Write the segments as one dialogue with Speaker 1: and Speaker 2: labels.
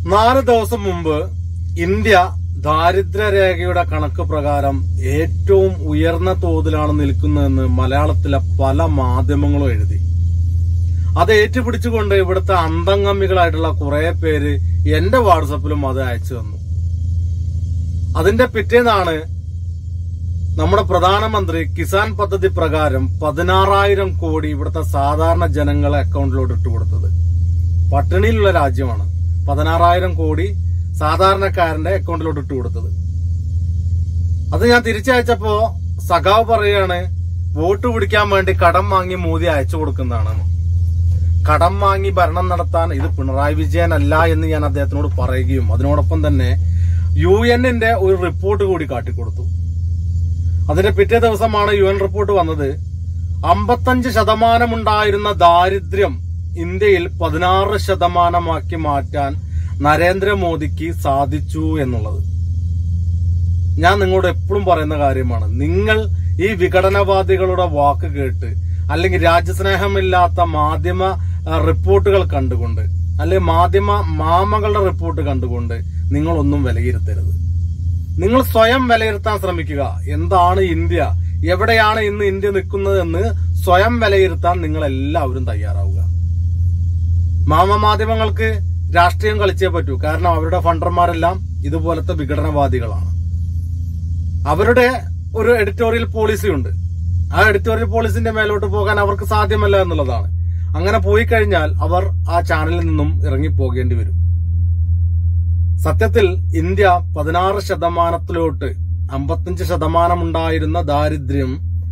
Speaker 1: 4 ദിവസം മുമ്പ് ഇന്ത്യ ദാരിദ്ര്യരേഖയുടെ കണക്ക് പ്രകാരം ഏറ്റവും ഉയർന്ന തോതിലാണ് നിൽക്കുന്നതെന്ന് മലയാളത്തിലെ പല മാധ്യമങ്ങളും എഴുതി. അത് ഏറ്റുപിടിച്ചുകൊണ്ട് ഇവിടുത്തെ അന്തംഗമികളായിട്ടുള്ള കുറെ പേര് എന്റെ വാട്സപ്പിലും അത് അയച്ചു തന്നു. അതിന്റെ പിറ്റേന്നാണ് നമ്മുടെ പ്രധാനമന്ത്രി കിസാൻ പദ്ധതി പ്രകാരം 16,000 കോടി ഇവിടുത്തെ സാധാരണ ജനങ്ങളെ അക്കൗണ്ടിലോട്ട് ഇട്ടുകൊടുത്തത്. പട്ടിണിയിലുള്ള രാജ്യമാണ്. 16,000 കോടി സാധാരണക്കാരന്റെ അക്കൗണ്ടിലോട്ട് ഇട്ടുകൊടുത്തത്. അത് ഞാൻ തിരിച്ചയച്ചപ്പോ സഖാവ് പറയാണ് വോട്ട് പിടിക്കാൻ വേണ്ടി കടം വാങ്ങി മോദി അയച്ചു കൊടുക്കുന്നതാണ്. കടം വാങ്ങി ഭരണം നടത്താൻ ഇത് പിണറായി വിജയൻ അല്ല എന്ന് ഞാൻ അദ്ദേഹത്തിനോട് പറയുകയും അതിനോടൊപ്പം തന്നെ UN-ന്റെ ഒരു റിപ്പോർട്ട് കൂടി കാട്ടിക്കൊടുത്തു. അതിന്റെ പിറ്റേ ദിവസമാണ് UN റിപ്പോർട്ട് വന്നത്. 55% ഉണ്ടായിരുന്ന ദാരിദ്ര്യം ഇന്ത്യയിൽ 16% മാറ്റാൻ നരേന്ദ്രമോദിക്ക് സാധിച്ചു എന്നുള്ളത്. ഞാൻ നിങ്ങളോട് എപ്പോഴും പറയുന്ന കാര്യമാണ്. നിങ്ങൾ ഈ വിഘടനവാദികളുടെ വാക്ക് കേട്ട് അല്ലെങ്കിൽ രാജ്യസ്നേഹമില്ലാത്ത മാധ്യമ റിപ്പോർട്ടുകൾ കണ്ടുകൊണ്ട് അല്ലെങ്കിൽ മാധ്യമ മാമകളുടെ റിപ്പോർട്ട് കണ്ടുകൊണ്ട് നിങ്ങളൊന്നും വിലയിരുത്തരുത്. നിങ്ങൾ സ്വയം വിലയിരുത്താൻ ശ്രമിക്കുക. എന്താണ് ഇന്ത്യ, എവിടെയാണ് ഇന്ന് ഇന്ത്യ നിൽക്കുന്നത് എന്ന് സ്വയം വിലയിരുത്താൻ നിങ്ങൾ എല്ലാവരും തയ്യാറാവുക. മാധ്യമങ്ങൾക്ക് രാഷ്ട്രീയം കളിച്ചേ പറ്റൂ. കാരണം അവരുടെ ഫണ്ടർമാരെല്ലാം ഇതുപോലത്തെ വിഘടനവാദികളാണ്. അവരുടെ ഒരു എഡിറ്റോറിയൽ പോളിസി ഉണ്ട്. ആ എഡിറ്റോറിയൽ പോളിസിന്റെ മേലോട്ട് പോകാൻ അവർക്ക് സാധ്യമല്ല എന്നുള്ളതാണ്. അങ്ങനെ പോയി കഴിഞ്ഞാൽ അവർ ആ ചാനലിൽ നിന്നും ഇറങ്ങിപ്പോകേണ്ടി വരും. സത്യത്തിൽ ഇന്ത്യ 16% 55% ഉണ്ടായിരുന്ന ദാരിദ്ര്യം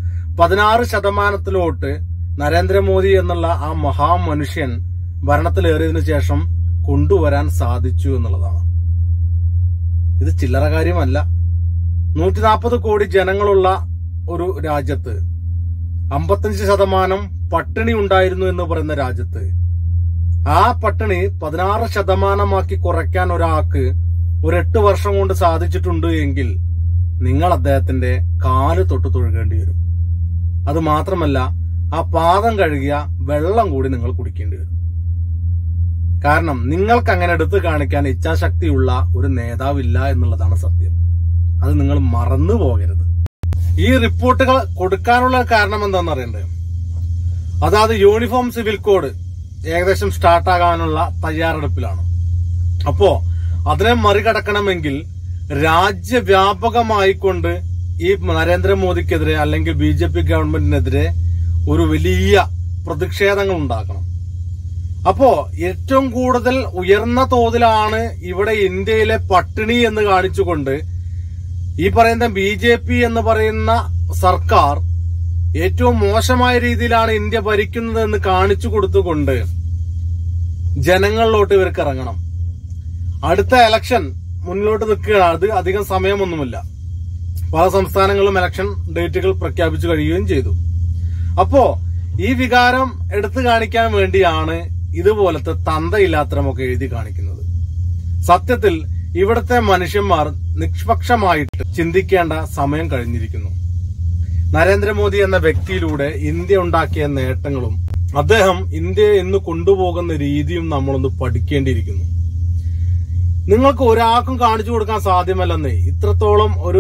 Speaker 1: 16% നരേന്ദ്രമോദി എന്നുള്ള ആ മഹാമനുഷ്യൻ ഭരണത്തിലേറിയതിനു ശേഷം കൊണ്ടുവരാൻ സാധിച്ചു എന്നുള്ളതാണ്. ഇത് ചില്ലറ കാര്യമല്ല. 140 കോടി ജനങ്ങളുള്ള ഒരു രാജ്യത്ത് 55% പട്ടിണി ഉണ്ടായിരുന്നു എന്ന് പറയുന്ന രാജ്യത്ത് ആ പട്ടിണി 16% കുറയ്ക്കാൻ ഒരാൾക്ക് ഒരു 8 വർഷം കൊണ്ട് സാധിച്ചിട്ടുണ്ട് എങ്കിൽ നിങ്ങൾ അദ്ദേഹത്തിന്റെ കാല് തൊട്ട് തൊഴുകേണ്ടി വരും. അത് മാത്രമല്ല, ആ പാദം കഴുകിയ വെള്ളം കൂടി നിങ്ങൾ കുടിക്കേണ്ടി വരും. കാരണം നിങ്ങൾക്ക് അങ്ങനെ എടുത്തു കാണിക്കാൻ ഇച്ഛാശക്തിയുള്ള ഒരു നേതാവില്ല എന്നുള്ളതാണ് സത്യം. അത് നിങ്ങൾ മറന്നു പോകരുത്. ഈ റിപ്പോർട്ടുകൾ കൊടുക്കാനുള്ള കാരണം എന്താണെന്ന് അറിയണ്ടേ? അതായത് യൂണിഫോം സിവിൽ കോഡ് ഏകദേശം സ്റ്റാർട്ടാകാനുള്ള തയ്യാറെടുപ്പിലാണ്. അപ്പോ അതിനെ മറികടക്കണമെങ്കിൽ രാജ്യവ്യാപകമായിക്കൊണ്ട് ഈ നരേന്ദ്രമോദിക്കെതിരെ അല്ലെങ്കിൽ BJP ഗവൺമെന്റിനെതിരെ ഒരു വലിയ പ്രതിഷേധങ്ങൾ ഉണ്ടാക്കണം. അപ്പോ ഏറ്റവും കൂടുതൽ ഉയർന്ന തോതിലാണ് ഇവിടെ ഇന്ത്യയിലെ പട്ടിണി എന്ന് കാണിച്ചുകൊണ്ട് ഈ പറയുന്ന BJP എന്ന് പറയുന്ന സർക്കാർ ഏറ്റവും മോശമായ രീതിയിലാണ് ഇന്ത്യ ഭരിക്കുന്നത് എന്ന് കാണിച്ചു കൊടുത്തുകൊണ്ട് ജനങ്ങളിലോട്ട് ഇവർക്ക് ഇറങ്ങണം. അടുത്ത ഇലക്ഷൻ മുന്നിലോട്ട് നിൽക്കുകയാണ്. അത് അധികം സമയമൊന്നുമില്ല. പല സംസ്ഥാനങ്ങളിലും ഇലക്ഷൻ ഡേറ്റുകൾ പ്രഖ്യാപിച്ചു കഴിയുകയും ചെയ്തു. അപ്പോ ഈ വികാരം എടുത്തു കാണിക്കാൻ വേണ്ടിയാണ് ഇതുപോലത്തെ തന്തയില്ലാത്തരമൊക്കെ എഴുതി കാണിക്കുന്നത്. സത്യത്തിൽ ഇവിടുത്തെ മനുഷ്യന്മാർ നിഷ്പക്ഷമായിട്ട് ചിന്തിക്കേണ്ട സമയം കഴിഞ്ഞിരിക്കുന്നു. നരേന്ദ്രമോദി എന്ന വ്യക്തിയിലൂടെ ഇന്ത്യ ഉണ്ടാക്കിയ നേട്ടങ്ങളും അദ്ദേഹം ഇന്ത്യയെ ഇന്ന് കൊണ്ടുപോകുന്ന രീതിയും നമ്മളൊന്ന് പഠിക്കേണ്ടിയിരിക്കുന്നു. നിങ്ങൾക്ക് ഒരാൾക്കും കാണിച്ചു കൊടുക്കാൻ സാധ്യമല്ലെന്നേ. ഇത്രത്തോളം ഒരു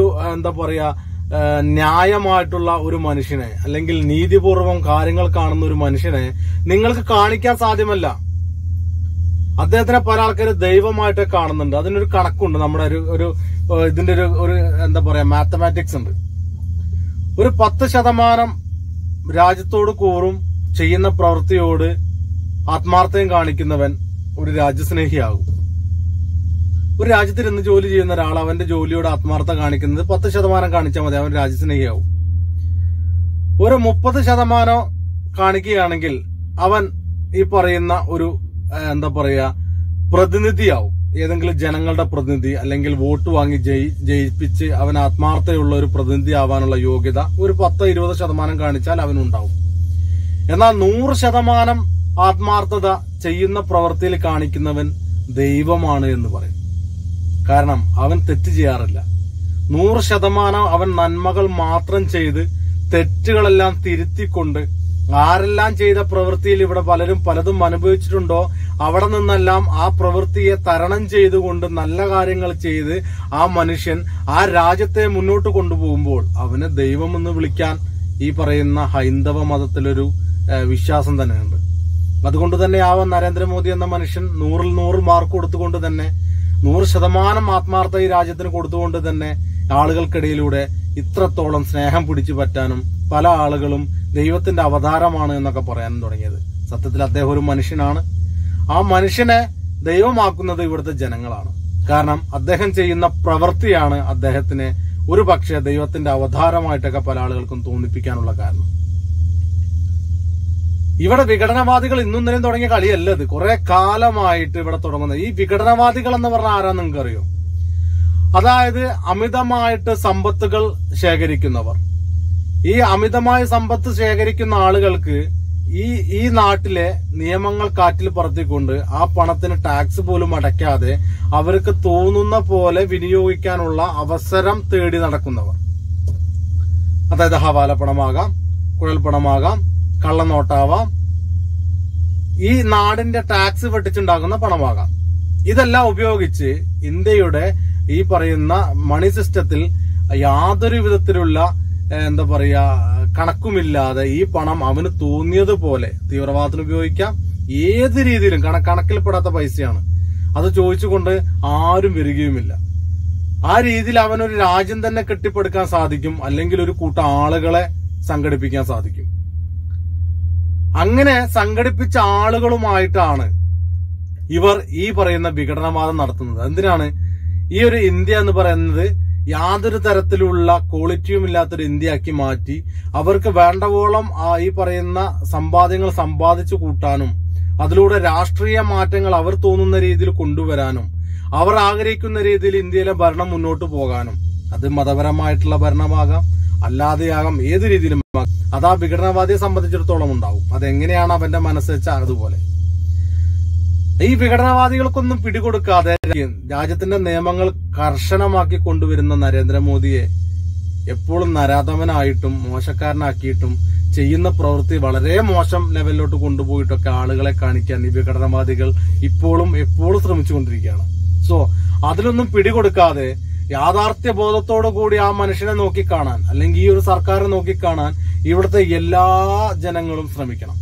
Speaker 1: ന്യായമായിട്ടുള്ള ഒരു മനുഷ്യനെ അല്ലെങ്കിൽ നീതിപൂർവം കാര്യങ്ങൾ കാണുന്ന ഒരു മനുഷ്യനെ നിങ്ങൾക്ക് കാണിക്കാൻ സാധ്യമല്ല. അദ്ദേഹത്തിനെ പല ആൾക്കാർ ദൈവമായിട്ട് കാണുന്നുണ്ട്. അതിനൊരു കണക്കുണ്ട്. നമ്മുടെ ഇതിന്റെ ഒരു മാത്തമാറ്റിക്സ് ഉണ്ട്. ഒരു 10% രാജ്യത്തോട് കൂറും ചെയ്യുന്ന പ്രവൃത്തിയോട് ആത്മാർത്ഥയും കാണിക്കുന്നവൻ ഒരു രാജ്യസ്നേഹിയാകും. ഒരു രാജ്യത്തിരുന്ന് ജോലി ചെയ്യുന്ന ഒരാൾ അവന്റെ ജോലിയോട് ആത്മാർത്ഥ കാണിക്കുന്നത് 10% കാണിച്ചാൽ മതി, അവൻ രാജ്യസ്നേഹിയാവും. ഒരു 30% കാണിക്കുകയാണെങ്കിൽ അവൻ ഈ പറയുന്ന ഒരു പ്രതിനിധിയാവും. ഏതെങ്കിലും ജനങ്ങളുടെ പ്രതിനിധി അല്ലെങ്കിൽ വോട്ട് വാങ്ങി ജയിപ്പിച്ച് അവൻ ആത്മാർത്ഥയുള്ള ഒരു പ്രതിനിധി ആവാനുള്ള യോഗ്യത ഒരു 10-20% കാണിച്ചാൽ അവനുണ്ടാവും. എന്നാൽ 100% ആത്മാർത്ഥത ചെയ്യുന്ന പ്രവൃത്തിയിൽ കാണിക്കുന്നവൻ ദൈവമാണ് എന്ന് പറയും. കാരണം അവൻ തെറ്റ് ചെയ്യാറില്ല. 100% അവൻ നന്മകൾ മാത്രം ചെയ്ത് തെറ്റുകളെല്ലാം തിരുത്തിക്കൊണ്ട് ആരെല്ലാം ചെയ്ത പ്രവൃത്തിയിൽ ഇവിടെ പലരും പലതും അനുഭവിച്ചിട്ടുണ്ടോ അവിടെ നിന്നെല്ലാം ആ പ്രവൃത്തിയെ തരണം ചെയ്തുകൊണ്ട് നല്ല കാര്യങ്ങൾ ചെയ്ത് ആ മനുഷ്യൻ ആ രാജ്യത്തെ മുന്നോട്ട് കൊണ്ടുപോകുമ്പോൾ അവന് ദൈവമെന്ന് വിളിക്കാൻ ഈ പറയുന്ന ഹൈന്ദവ മതത്തിലൊരു വിശ്വാസം തന്നെയുണ്ട്. അതുകൊണ്ട് തന്നെ നരേന്ദ്രമോദി എന്ന മനുഷ്യൻ 100-ൽ 100 മാർക്ക് കൊടുത്തുകൊണ്ട് തന്നെ 100% ആത്മാർത്ഥ ഈ രാജ്യത്തിന് കൊടുത്തുകൊണ്ട് തന്നെ ആളുകൾക്കിടയിലൂടെ ഇത്രത്തോളം സ്നേഹം പിടിച്ചു പറ്റാനും പല ആളുകളും ദൈവത്തിന്റെ അവതാരമാണ് എന്നൊക്കെ പറയാനും തുടങ്ങിയത്. സത്യത്തിൽ അദ്ദേഹം ഒരു മനുഷ്യനാണ്. ആ മനുഷ്യനെ ദൈവമാക്കുന്നത് ഇവിടുത്തെ ജനങ്ങളാണ്. കാരണം അദ്ദേഹം ചെയ്യുന്ന പ്രവൃത്തിയാണ് അദ്ദേഹത്തിന് ഒരു പക്ഷേ ദൈവത്തിന്റെ അവതാരമായിട്ടൊക്കെ പല ആളുകൾക്കും തോന്നിപ്പിക്കാനുള്ള കാരണം. ഇവിടെ വിഘടനവാദികൾ ഇന്നും ഇന്നലെയും തുടങ്ങിയ കളിയല്ല ഇത്. കുറെ കാലമായിട്ട് ഇവിടെ തുടങ്ങുന്നത്. ഈ വിഘടനവാദികൾ എന്ന് പറഞ്ഞാൽ ആരാന്ന് നിങ്ങൾക്ക് അറിയോ? അതായത് അമിതമായിട്ട് സമ്പത്തുകൾ ശേഖരിക്കുന്നവർ. ഈ അമിതമായ സമ്പത്ത് ശേഖരിക്കുന്ന ആളുകൾക്ക് ഈ നാട്ടിലെ നിയമങ്ങൾ കാറ്റിൽ പറത്തിക്കൊണ്ട് ആ പണത്തിന് ടാക്സ് പോലും അടയ്ക്കാതെ അവർക്ക് തോന്നുന്ന പോലെ വിനിയോഗിക്കാനുള്ള അവസരം തേടി നടക്കുന്നവർ. അതായത് ഹവാല പണമാകാം, കുഴൽപ്പണമാകാം, കള്ളനോട്ടാവാം, ഈ നാടിന്റെ ടാക്സ് വെട്ടിച്ചുണ്ടാകുന്ന പണമാകാം. ഇതെല്ലാം ഉപയോഗിച്ച് ഇന്ത്യയുടെ ഈ പറയുന്ന മണി സിസ്റ്റത്തിൽ യാതൊരു വിധത്തിലുള്ള എന്താ പറയാ കണക്കുമില്ലാതെ ഈ പണം അവന് തോന്നിയതുപോലെ തീവ്രവാദത്തിന് ഉപയോഗിക്കാം. ഏത് രീതിയിലും കണക്കിൽപ്പെടാത്ത പൈസയാണ്. അത് ചോദിച്ചുകൊണ്ട് ആരും വരികയുമില്ല. ആ രീതിയിൽ അവനൊരു രാജ്യം തന്നെ കെട്ടിപ്പടുക്കാൻ സാധിക്കും, അല്ലെങ്കിൽ ഒരു കൂട്ടം ആളുകളെ സംഘടിപ്പിക്കാൻ സാധിക്കും. അങ്ങനെ സംഘടിപ്പിച്ച ആളുകളുമായിട്ടാണ് ഇവർ ഈ പറയുന്ന വിഘടനവാദം നടത്തുന്നത്. എന്തിനാണ്? ഈ ഒരു ഇന്ത്യ എന്ന് പറയുന്നത് യാതൊരു തരത്തിലുള്ള ക്വാളിറ്റിയും ഇല്ലാത്തൊരു ഇന്ത്യയാക്കി മാറ്റി അവർക്ക് വേണ്ടവോളം ഈ പറയുന്ന സമ്പാദ്യങ്ങൾ സമ്പാദിച്ചു കൂട്ടാനും അതിലൂടെ രാഷ്ട്രീയ മാറ്റങ്ങൾ അവർ തോന്നുന്ന രീതിയിൽ കൊണ്ടുവരാനും അവർ ആഗ്രഹിക്കുന്ന രീതിയിൽ ഇന്ത്യയിലെ ഭരണം മുന്നോട്ട് പോകാനും, അത് മതപരമായിട്ടുള്ള ഭരണമാകാം, അല്ലാതെയാകാം, ഏത് രീതിയിലും അത് ആ വിഘടനവാദിയെ സംബന്ധിച്ചിടത്തോളം ഉണ്ടാവും. അതെങ്ങനെയാണ് അവന്റെ മനസ്സ് വെച്ചാൽ അതുപോലെ. ഈ വിഘടനവാദികൾക്കൊന്നും പിടികൊടുക്കാതെ രാജ്യത്തിന്റെ നിയമങ്ങൾ കർശനമാക്കി കൊണ്ടുവരുന്ന നരേന്ദ്രമോദിയെ എപ്പോഴും നരാധമനായിട്ടും മോശക്കാരനാക്കിയിട്ടും ചെയ്യുന്ന പ്രവൃത്തി വളരെ മോശം ലെവലിലോട്ട് കൊണ്ടുപോയിട്ടൊക്കെ ആളുകളെ കാണിക്കാൻ ഈ വിഘടനവാദികൾ എപ്പോഴും ശ്രമിച്ചുകൊണ്ടിരിക്കുകയാണ്. സോ അതിലൊന്നും പിടികൊടുക്കാതെ യാഥാർത്ഥ്യ ബോധത്തോടു കൂടി ആ മനുഷ്യനെ നോക്കിക്കാണാൻ, അല്ലെങ്കിൽ ഈ ഒരു സർക്കാരിനെ നോക്കിക്കാണാൻ ഇവിടുത്തെ എല്ലാ ജനങ്ങളും ശ്രമിക്കണം.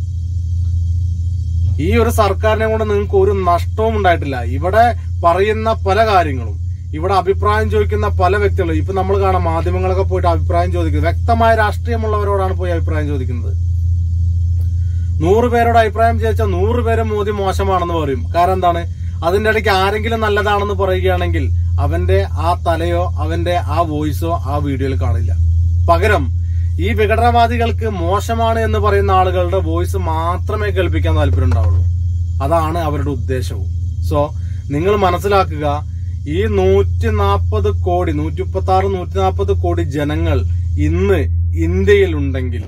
Speaker 1: ഈ ഒരു സർക്കാരിനെ കൊണ്ട് നിങ്ങൾക്ക് ഒരു നഷ്ടവും ഉണ്ടായിട്ടില്ല. ഇവിടെ പറയുന്ന പല കാര്യങ്ങളും, ഇവിടെ അഭിപ്രായം ചോദിക്കുന്ന പല വ്യക്തികളും, ഇപ്പൊ നമ്മൾ കാണാം മാധ്യമങ്ങളൊക്കെ പോയിട്ട് അഭിപ്രായം ചോദിക്കുന്നത്, വ്യക്തമായ രാഷ്ട്രീയമുള്ളവരോടാണ് പോയി അഭിപ്രായം ചോദിക്കുന്നത്. 100 പേരോട് അഭിപ്രായം ചോദിച്ചാൽ 100 പേര് മോദി മോശമാണെന്ന് പറയും. കാരണം എന്താണ്? അതിന്റെ ഇടയ്ക്ക് ആരെങ്കിലും നല്ലതാണെന്ന് പറയുകയാണെങ്കിൽ അവന്റെ ആ തലയോ അവന്റെ ആ വോയിസോ ആ വീഡിയോയിൽ കാണില്ല. പകരം ഈ വിഘടനവാദികൾക്ക് മോശമാണ് എന്ന് പറയുന്ന ആളുകളുടെ വോയിസ് മാത്രമേ കേൾപ്പിക്കാൻ താല്പര്യം ഉണ്ടാവുള്ളൂ. അതാണ് അവരുടെ ഉദ്ദേശവും. സോ നിങ്ങൾ മനസ്സിലാക്കുക, ഈ 140 കോടി 136-140 കോടി ജനങ്ങൾ ഇന്ന് ഇന്ത്യയിൽ ഉണ്ടെങ്കിൽ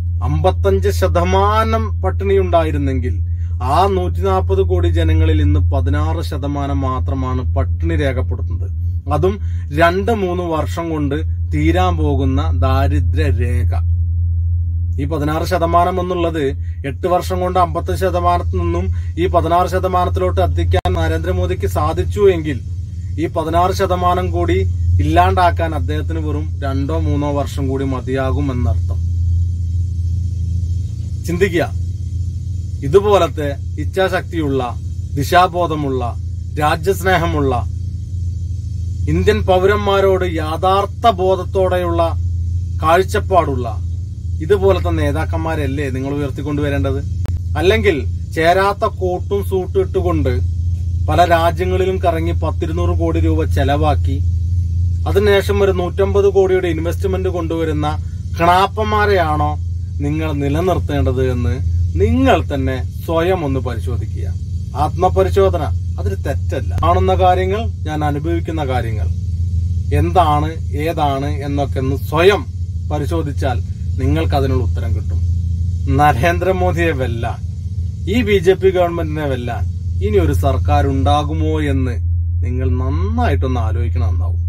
Speaker 1: 55% പട്ടിണി ഉണ്ടായിരുന്നെങ്കിൽ ആ 140 കോടി ജനങ്ങളിൽ ഇന്ന് 16% മാത്രമാണ് പട്ടിണി രേഖപ്പെടുത്തുന്നത്. അതും 2-3 വർഷം കൊണ്ട് തീരാൻ പോകുന്ന ദാരിദ്ര്യ രേഖ. ഈ 16% എന്നുള്ളത് 8 വർഷം കൊണ്ട് 50% നിന്നും ഈ 16% എത്തിക്കാൻ നരേന്ദ്രമോദിക്ക് സാധിച്ചു എങ്കിൽ ഈ 16% കൂടി ഇല്ലാണ്ടാക്കാൻ അദ്ദേഹത്തിന് വെറും 2-3 വർഷം കൂടി മതിയാകും എന്നർത്ഥം. ചിന്തിക്കുക. ഇതുപോലത്തെ ഇച്ഛാശക്തിയുള്ള, ദിശാബോധമുള്ള, രാജ്യസ്നേഹമുള്ള, ഇന്ത്യൻ പൗരന്മാരോട് യഥാർത്ഥ ബോധത്തോടെയുള്ള കാഴ്ചപ്പാടുള്ള ഇതുപോലത്തെ നേതാക്കന്മാരല്ലേ നിങ്ങൾ ഉയർത്തിക്കൊണ്ടുവരേണ്ടത്? അല്ലെങ്കിൽ ചേരാത്ത കോട്ടും സൂട്ടും ഇട്ടുകൊണ്ട് പല രാജ്യങ്ങളിലും കറങ്ങി 10-200 കോടി രൂപ ചെലവാക്കി അതിനുശേഷം ഒരു 150 കോടിയുടെ ഇൻവെസ്റ്റ്മെന്റ് കൊണ്ടുവരുന്ന കണാപ്പന്മാരെയാണോ നിങ്ങൾ നിലനിർത്തേണ്ടത് എന്ന് നിങ്ങൾ തന്നെ സ്വയം ഒന്ന് പരിശോധിക്കുക. ആത്മപരിശോധന അതൊരു തെറ്റല്ല. കാണുന്ന കാര്യങ്ങൾ, ഞാൻ അനുഭവിക്കുന്ന കാര്യങ്ങൾ എന്താണ് ഏതാണ് എന്നൊക്കെ ഒന്ന് സ്വയം പരിശോധിച്ചാൽ നിങ്ങൾക്ക് അതിനുള്ള ഉത്തരം കിട്ടും. നരേന്ദ്രമോദിയെ വെല്ലാൻ, ഈ BJP ഗവൺമെന്റിനെ വെല്ലാൻ ഇനി ഒരു സർക്കാർ ഉണ്ടാകുമോ എന്ന് നിങ്ങൾ നന്നായിട്ടൊന്ന് ആലോചിക്കണം. നന്നാവും.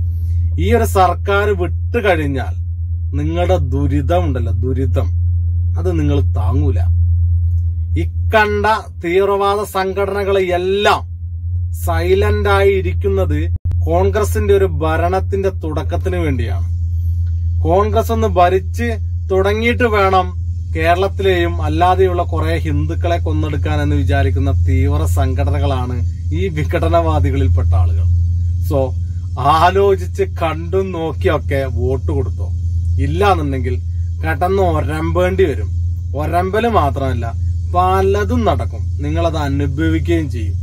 Speaker 1: ഈ ഒരു സർക്കാർ വിട്ടുകഴിഞ്ഞാൽ നിങ്ങളുടെ ദുരിതം ഉണ്ടല്ലോ, ദുരിതം അത് നിങ്ങൾ താങ്ങൂല. ഇക്കണ്ട തീവ്രവാദ സംഘടനകളെയെല്ലാം സൈലന്റ് ആയി ഇരിക്കുന്നത് കോൺഗ്രസിന്റെ ഒരു ഭരണത്തിന്റെ തുടക്കത്തിന് വേണ്ടിയാണ്. കോൺഗ്രസ് ഒന്ന് ഭരിച്ച് തുടങ്ങിയിട്ട് വേണം കേരളത്തിലെയും അല്ലാതെയുള്ള കുറെ ഹിന്ദുക്കളെ കൊന്നെടുക്കാൻ എന്ന് വിചാരിക്കുന്ന തീവ്ര സംഘടനകളാണ് ഈ വിഘടനവാദികളിൽപ്പെട്ട ആളുകൾ. സോ ആലോചിച്ച് കണ്ടും നോക്കിയൊക്കെ വോട്ട് കൊടുത്തോ. ഇല്ലാന്നുണ്ടെങ്കിൽ കടന്ന് ഒരമ്പേണ്ടി വരും. ഒരമ്പല് മാത്രമല്ല, പലതും നടക്കും. നിങ്ങളത് അനുഭവിക്കുകയും ചെയ്യും.